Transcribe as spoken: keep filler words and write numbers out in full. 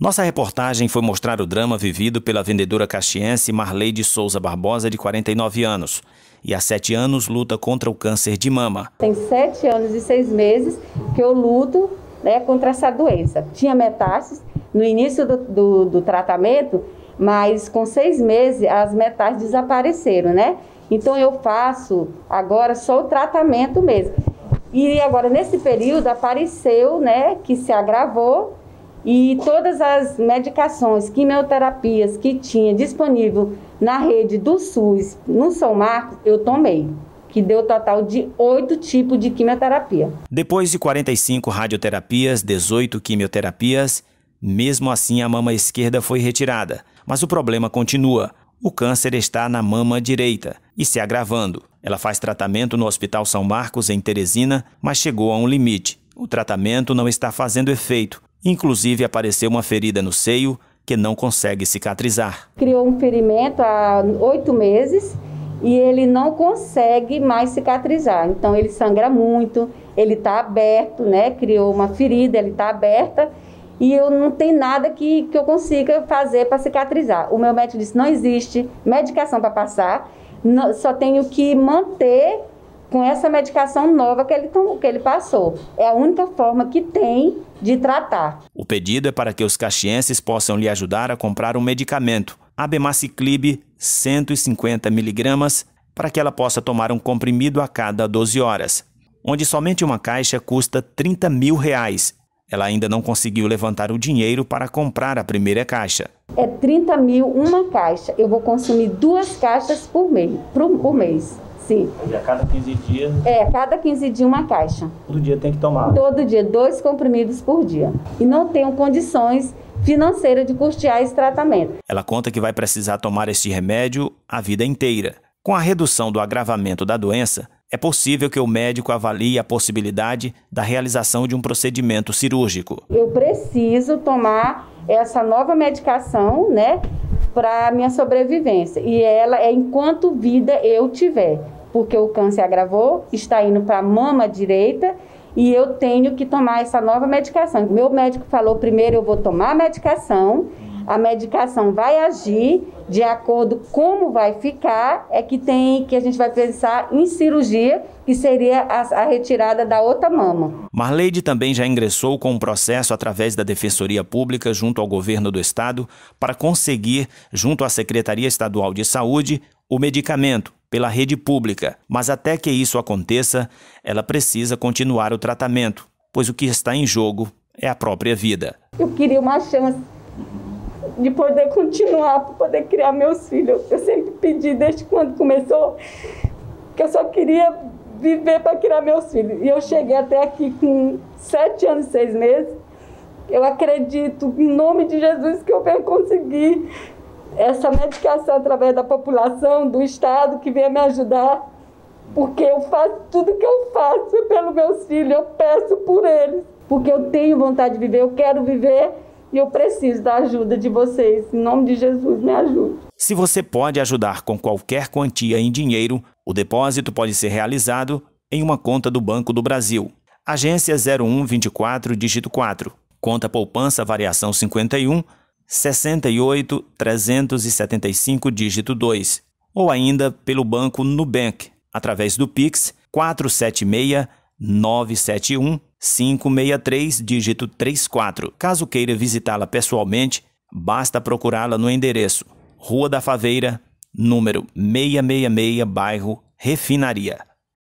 Nossa reportagem foi mostrar o drama vivido pela vendedora caxiense Marleide Souza Barbosa, de quarenta e nove anos. E há sete anos luta contra o câncer de mama. Tem sete anos e seis meses que eu luto, né, contra essa doença. Tinha metástases no início do, do, do tratamento, mas com seis meses as metástases desapareceram, né? Então eu faço agora só o tratamento mesmo. E agora nesse período apareceu, né, que se agravou, e todas as medicações, quimioterapias que tinha disponível na rede do SUS, no São Marcos, eu tomei, que deu total de oito tipos de quimioterapia. Depois de quarenta e cinco radioterapias, dezoito quimioterapias, mesmo assim a mama esquerda foi retirada. Mas o problema continua. O câncer está na mama direita e se agravando. Ela faz tratamento no Hospital São Marcos, em Teresina, mas chegou a um limite. O tratamento não está fazendo efeito. Inclusive apareceu uma ferida no seio que não consegue cicatrizar. Criou um ferimento há oito meses e ele não consegue mais cicatrizar. Então ele sangra muito, ele está aberto, né? Criou uma ferida, ele está aberta e eu não tenho nada que, que eu consiga fazer para cicatrizar. O meu médico disse, não existe medicação para passar, não, só tenho que manter com essa medicação nova que ele, que ele passou. É a única forma que tem de tratar. O pedido é para que os caxienses possam lhe ajudar a comprar um medicamento, Abemaciclib cento e cinquenta miligramas, para que ela possa tomar um comprimido a cada doze horas, onde somente uma caixa custa trinta mil reais. Ela ainda não conseguiu levantar o dinheiro para comprar a primeira caixa. É trinta mil uma caixa. Eu vou consumir duas caixas por mês. Por, por mês. Sim. E a cada quinze dias? É, a cada quinze dias uma caixa. Todo dia tem que tomar? Todo dia, dois comprimidos por dia. E não tenho condições financeiras de custear esse tratamento. Ela conta que vai precisar tomar este remédio a vida inteira. Com a redução do agravamento da doença, é possível que o médico avalie a possibilidade da realização de um procedimento cirúrgico. Eu preciso tomar essa nova medicação, né, para minha sobrevivência. E ela é enquanto vida eu tiver. Porque o câncer agravou, está indo para a mama direita e eu tenho que tomar essa nova medicação. Meu médico falou, primeiro eu vou tomar a medicação, a medicação vai agir de acordo com como vai ficar, é que tem que a gente vai pensar em cirurgia, que seria a, a retirada da outra mama. Marleide também já ingressou com um processo através da Defensoria Pública junto ao governo do estado para conseguir, junto à Secretaria Estadual de Saúde, o medicamento pela rede pública. Mas até que isso aconteça, ela precisa continuar o tratamento, pois o que está em jogo é a própria vida. Eu queria uma chance de poder continuar, para poder criar meus filhos. Eu sempre pedi, desde quando começou, que eu só queria viver para criar meus filhos. E eu cheguei até aqui com sete anos e seis meses. Eu acredito, em nome de Jesus, que eu venho conseguir essa medicação através da população, do Estado, que venha me ajudar. Porque eu faço tudo que eu faço pelos meus filhos, eu peço por eles. Porque eu tenho vontade de viver, eu quero viver. E eu preciso da ajuda de vocês. Em nome de Jesus, me ajude. Se você pode ajudar com qualquer quantia em dinheiro, o depósito pode ser realizado em uma conta do Banco do Brasil. Agência zero um vinte e quatro, dígito quatro. Conta poupança variação cinquenta e um, sessenta e oito, trezentos e setenta e cinco, dígito dois. Ou ainda pelo Banco Nubank, através do Pix quatro sete seis, nove sete um, cinco seis três, dígito trinta e quatro. Caso queira visitá-la pessoalmente, basta procurá-la no endereço Rua da Faveira, número seiscentos e sessenta e seis, bairro Refinaria.